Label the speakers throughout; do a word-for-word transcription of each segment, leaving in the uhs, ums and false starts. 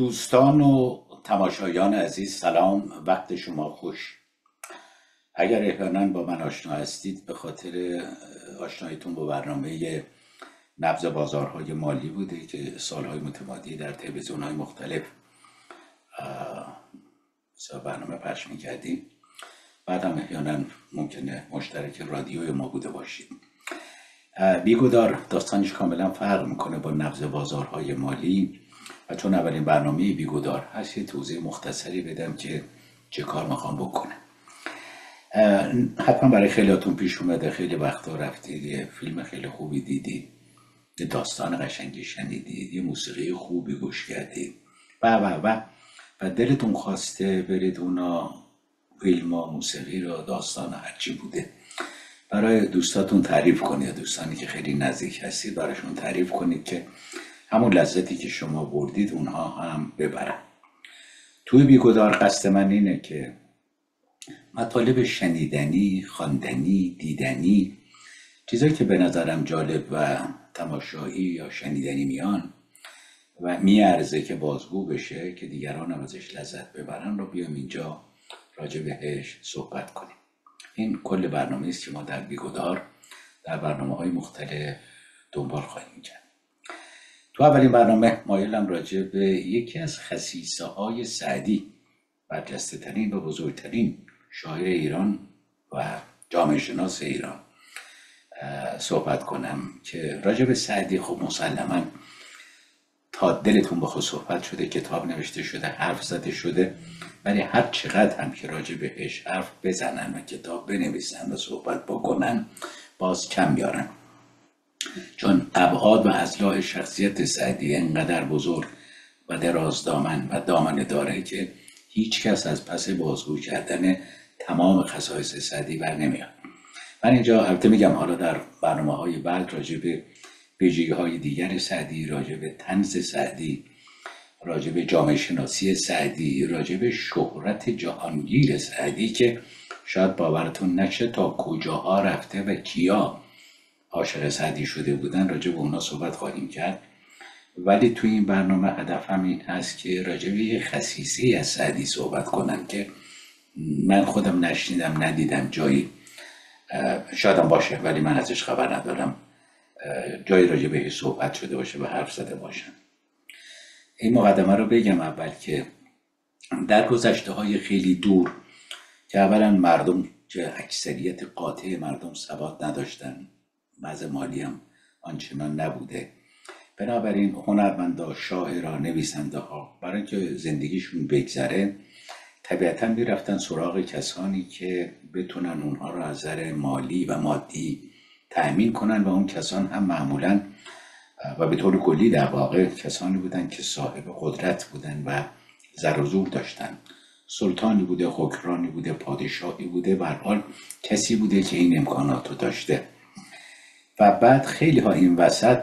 Speaker 1: دوستان و تماشایان عزیز سلام، وقت شما خوش. اگر احیانا با من آشنا هستید به خاطر آشناییتون با برنامه نبض بازارهای مالی بوده که سالهای متمادی در تلویزیون‌های مختلف برنامه پخش می‌کردیم. بعد هم احیانا ممکنه مشترک رادیوی ما بوده باشید. بیگدار داستانش کاملا فرق میکنه با نبض بازارهای مالی و چون اولین برنامه بیگدار هست یه توضیح مختصری بدم که چه کار میخوام بکنم. حتما برای خیلیاتون پیش اومده، خیلی وقتا رفتید یه فیلم خیلی خوبی دیدید، یه داستان قشنگی شنیدید، یه موسیقی خوبی گوش کردید و و و و دلتون خواسته برید اونا فیلم و موسیقی رو، داستان هرچی بوده برای دوستاتون تعریف کنید، دوستانی که خیلی نزدیک هستید براشون تعریف کنید که همون لذتی که شما بردید اونها هم ببرن. توی بیگدار قصد من اینه که مطالب شنیدنی، خواندنی، دیدنی، چیزایی که به نظرم جالب و تماشایی یا شنیدنی میان و میارزه که بازگو بشه که دیگران هم ازش لذت ببرن رو بیام اینجا راجع بهش صحبت کنیم. این کل برنامه است که ما در بیگدار در برنامه‌های مختلف دنبال خواهیم کرد. تو اولین برنامه مایلم راجع به یکی از خصیصه های سعدی، برجسته ترین و بزرگترین شاعر ایران و جامعه شناس ایران صحبت کنم که راجع به سعدی خب مسلماً تا دلتون بخواد صحبت شده، کتاب نوشته شده، حرف زده شده، ولی هر چقدر هم که راجع بهش حرف بزنن و کتاب بنویسن و صحبت بکنن باز کم بیارن، چون ابعاد و اضلاع شخصیت سعدی انقدر بزرگ و دراز دامن و دامنه داره که هیچ کس از پس بازگو کردن تمام خصایص سعدی بر نمیاد. من اینجا البته میگم حالا در برنامه های بعد راجع به ویژگی های دیگر سعدی، راجع به طنز سعدی، راجع به جامعه شناسی سعدی، راجع به شهرت جهانگیر سعدی که شاید باورتون نشه تا کجاها رفته و کیا عاشق سعدی شده بودن، راجع به اونا صحبت خواهیم کرد. ولی توی این برنامه هدفم این هست که راجع به یه خصیصه از سعدی صحبت کنم که من خودم نشنیدم، ندیدم، جایی شایدم باشه ولی من ازش خبر ندارم جایی راجع به صحبت شده باشه و حرف زده باشم. این مقدمه رو بگم اول که در گذشته های خیلی دور که اولا مردم که اکثریت قاطع مردم ثبات نداشتن، وضع مالی هم آنچنان نبوده، بنابراین هنرمندا، شاعران، نویسنده ها برای اینکه زندگیشون بگذره طبیعتا میرفتن سراغ کسانی که بتونن اونها رو از نظر مالی و مادی تأمین کنن و اون کسان هم معمولاً و به طور کلی در واقع کسانی بودن که صاحب قدرت بودن و زر و زور داشتن. سلطانی بوده، حکمرانی بوده، پادشاهی بوده، به هر حال کسی بوده که این امکانات رو داشته. و بعد خیلی ها این وسط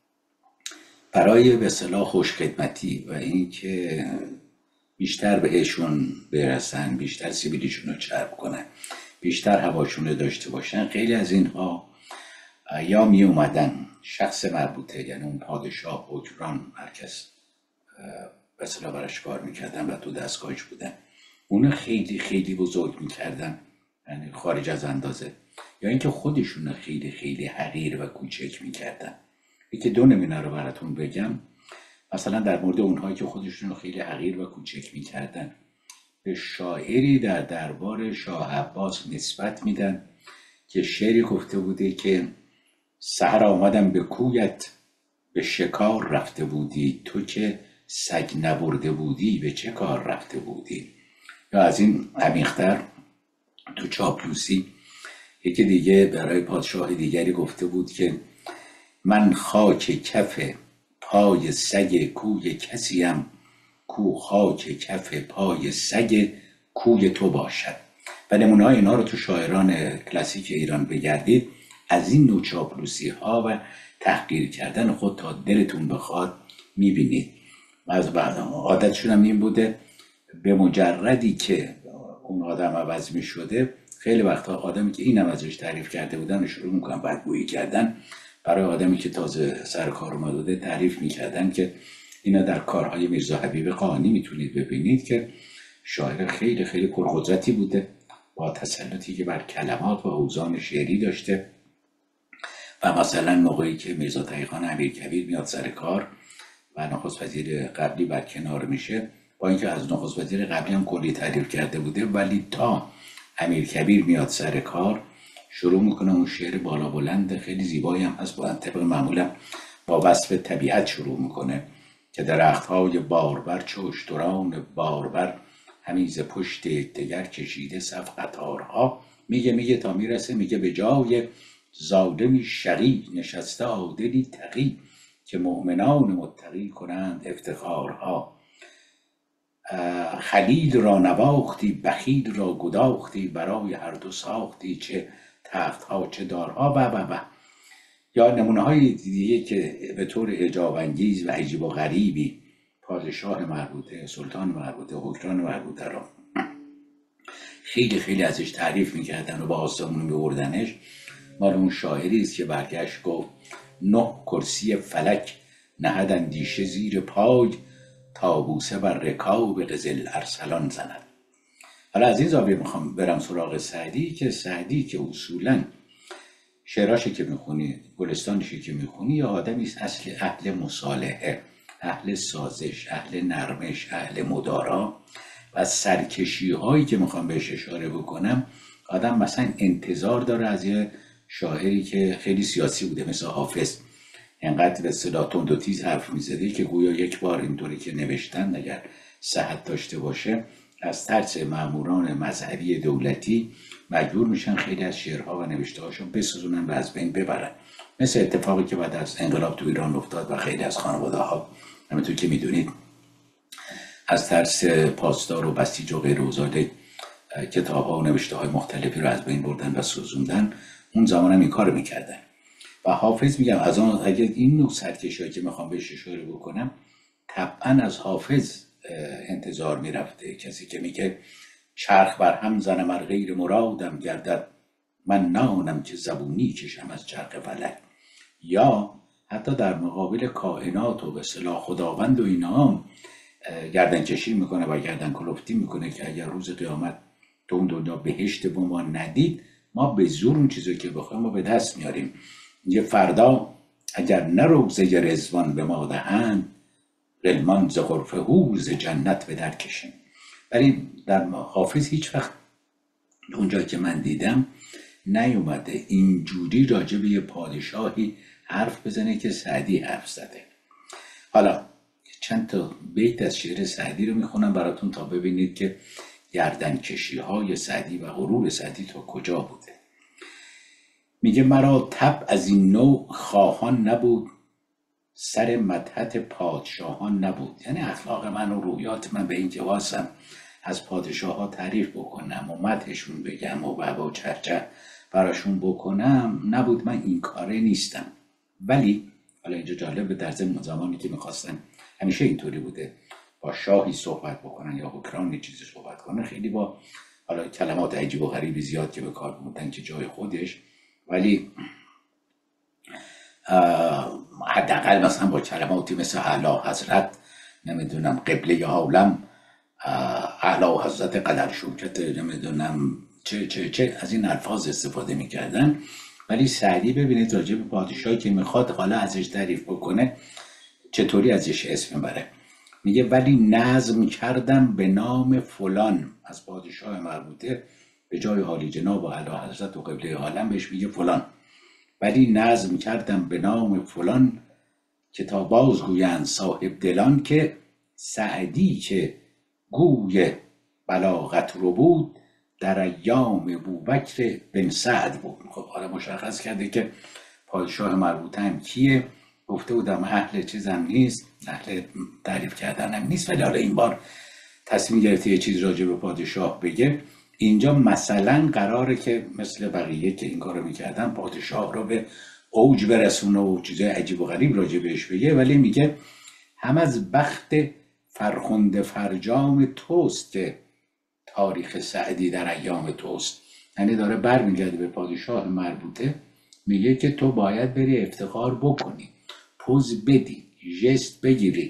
Speaker 1: برای به اصطلاح خوشخدمتی و این که بیشتر بهشون برسن، بیشتر سیبیلیشون رو چرب کنن، بیشتر هواشون رو داشته باشن، خیلی از اینها یا می اومدن شخص مربوطه، یعنی اون پادشاه، حکمران، هر کس به اصطلاح براش کار میکردن و تو دستگاهش بودن، اون خیلی خیلی بزرگ میکردن، یعنی خارج از اندازه، یا اینکه خودشون خیلی خیلی حقیر و کوچک میکردن. یکی دو نمونه رو براتون بگم. مثلا در مورد اونهایی که خودشون خیلی حقیر و کوچک میکردن به شاعری در دربار شاه عباس نسبت میدن که شعری گفته بوده که سحر آمدم به کویت به شکار رفته بودی، تو که سگ نبرده بودی به چه کار رفته بودی. یا از این عمیق‌تر تو چاپلوسی یکی دیگه برای پادشاه دیگری گفته بود که من خاک کف پای سگ کوی کسیم کو خاک کف پای سگ کوی تو باشد. و نمونه های اینا رو تو شاعران کلاسیک ایران بگردید، از این نوع چاپلوسی ها و تحقیر کردن خود تا دلتون بخواد میبینید. و از بعد عادتشون هم این بوده به مجردی که اون آدم عوض میشده، خیلی وقتا آدمی که این هم ازش تعریف کرده بودن شروع میکنن بدگویی کردن برای آدمی که تازه سر کار اومده تعریف میکردن که اینا در کارهای میرزا حبیب قانی میتونید ببینید که شاعر خیلی خیلی پرقدرتی بوده، با تسلطی که بر کلمات و اوزان شعری داشته. و مثلا موقعی که میرزا تقی‌خان امیرکبیر میاد سر کار و نخست وزیر قبلی بر کنار میشه، با اینکه از نخست وزیر قبلی هم کلی تعریف کرده بوده، ولی تا امیرکبیر میاد سر کار شروع میکنه اون شعر بالا بلند خیلی زیبایی هم هست، با طبق معمولا با وصف طبیعت شروع میکنه که درختهای باربر چو اشتران باربر همیز پشت یکدیگر کشیده صف قطارها. میگه میگه تا میرسه میگه به جای ظالمی شقی نشسته عادلی تقی که مؤمنان متقی کنند افتخارها. خلیل را نواختی بخیل را گداختی برای هر دو ساختی چه تختها چه دارها و و و یا نمونه های دیگه که به طور اعجاب انگیز و عجیب و غریبی پادشاه مربوطه، سلطان مربوطه، حکمران مربوطه را خیلی خیلی ازش تعریف میکردن و با آسمون میبردنش. مال اون شاعری است که برگشت گفت نه کرسی فلک نهد اندیشه زیر پای تا بوسه بر رکاب قزل ارسلان زند. حالا از این زاویه میخوام برم سراغ سعدی که سعدی که اصولا شعراشی که میخونی، گلستانشی که میخونی، یا آدمی است اصل اهل مصالحه، اهل سازش، اهل نرمش، اهل مدارا. و سرکشی هایی که میخوام بهش اشاره بکنم، آدم مثلا انتظار داره از یه شاعری که خیلی سیاسی بوده مثل حافظ، انقدر به اصطلاح تند و تیز حرف میزده که گویا یک بار اینطوری که نوشتن اگر صحت داشته باشه از ترس ماموران مذهبی دولتی مجبور میشن خیلی از شعرها و نوشته هاشون بسوزونن و از بین ببرن، مثل اتفاقی که بعد از انقلاب تو ایران افتاد و خیلی از خانواده ها همونطور که میدونید از ترس پاسدار و بسیج و غیر اوزاده کتاب ها و نوشته های مختلفی رو از بین بردن و سوزوندن. اون زمان هم این کار میکردن. و حافظ میگم از آن اگر این نوع سرکشی هایی که میخوام بهش اشاره بکنم طبعا از حافظ انتظار میرفته. کسی که میگه چرخ بر هم زنم ار غیر مرادم گردد من نانم که زبونی کشم از چرخ فلک، یا حتی در مقابل کائنات و به اصطلاح خداوند و اینا هم گردن کشی میکنه و گردن کلفتی میکنه که اگر روز قیامت تو اون دنیا بهشت به ما ندید ما به زور اون چیزی که بخوایم ما به دست میاریم. یه فردا اگر نه روزه رضوان به ما دهند غلمان ز غرفه حور ز جنت به در کشیم. ولی در حافظ هیچ وقت اونجا که من دیدم نیومده اینجوری راجع به یه پادشاهی حرف بزنه که سعدی حرف زده. حالا چند تا بیت از شعر سعدی رو میخونم براتون تا ببینید که گردن کشی های سعدی و غرور سعدی تا کجا بوده. میگه مرا طبع از این نوع خواهان نبود، سر مدحت پادشاهان نبود. یعنی اخلاق من و رویات من به این که واسم از پادشاه ها تعریف بکنم و مدحشون بگم و بابا چرچه براشون بکنم نبود، من این کاره نیستم. ولی حالا اینجا جالبه در ضمن زمانی که میخواستن همیشه اینطوری بوده با شاهی صحبت بکنن یا حکمرانی چیزی صحبت کنن خیلی با حالا کلمات عجیب و غریبی زیاد که به کار بردن که جای خودش، ولی حداقل مثلا با کلماتی مثل اعلی حضرت نمیدونم قبله عالم، اعلی حضرت قدر شوکت نمیدونم چه چه چه از این الفاظ استفاده میکردن. ولی سعدی ببینید راجع به پادشاهی که میخواد حالا ازش تعریف بکنه چطوری ازش اسم بره. میگه ولی نظم کردم به نام فلان، از پادشاه مربوطه به جای عالی جناب و اعلی حضرت و قبله عالم بهش میگه فلان، ولی نظم کردم به نام فلان که تا باز گویند صاحب دلان که سعدی که گوی بلاغت رو بود در ایام بوبکر بن سعد بود. خب حالا مشخص کرده که پادشاه مربوطه هم کیه، گفته بودم اهل چیزم نیست، اهل تعریف کردنم نیست، ولی حالا این بار تصمیم گرفته یه چیز راجع به پادشاه بگه. اینجا مثلا قراره که مثل بقیه که این کارو میکردن پادشاه رو به اوج برسونه و چیزای عجیب و غریب راجع بهش بگه، ولی میگه هم از بخت فرخنده فرجام توست که تاریخ سعدی در ایام توست. یعنی داره برمیگرده به پادشاه مربوطه، میگه که تو باید بری افتخار بکنی، پوز بدی، ژست بگیری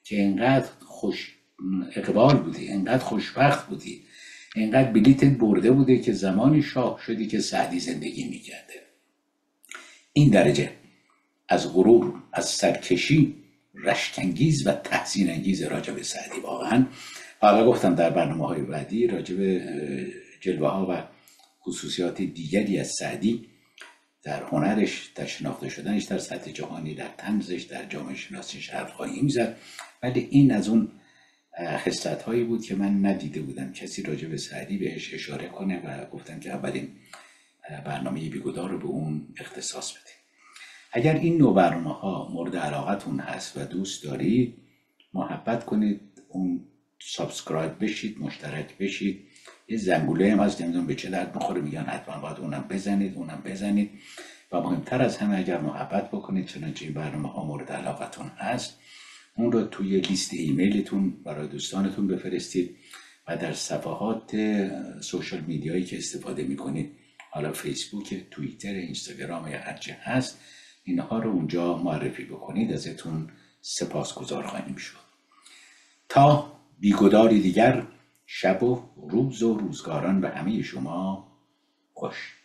Speaker 1: که انقدر خوش اقبال بودی، انقدر خوشبخت بودی، انقدر بلیتت برده بوده که زمانی شاه شدی که سعدی زندگی میکرده. این درجه از غرور، از سرکشی رشک‌انگیز و تحسین انگیز راجع به سعدی واقعا. حالا گفتم در برنامه های بعدی راجع به جلوه ها و خصوصیات دیگری از سعدی در هنرش، در شناخته شدنش در سطح جهانی، در طنزش، در جامعه شناسیش حرف خواهیم زد. ولی این از اون خصلت هایی بود که من ندیده بودم کسی راجع به سعدی بهش اشاره کنه و گفتم که اولین برنامه بیگدار رو به اون اختصاص بدیم. اگر این نوع برنامه ها مورد علاقتون هست و دوست دارید، محبت کنید، اون سابسکرایب بشید، مشترک بشید. یه زنگوله هم هست، نمیدونم به چه درد میخوره، میگن حتما باید اونم بزنید، اونم بزنید. و مهمتر از همه اگر محبت بکنید، چنانچه این برنامه ها مورد علاقتون هست، اون رو توی لیست ایمیلتون برای دوستانتون بفرستید و در صفحات سوشال میدیایی که استفاده میکنید، حالا فیسبوک، توییتر، اینستاگرام یا هرچی هست، اینها رو اونجا معرفی بکنید. ازتون سپاسگزار خواهیم شد. تا بیگداری دیگر، شب و روز و روزگاران به همه شما خوش.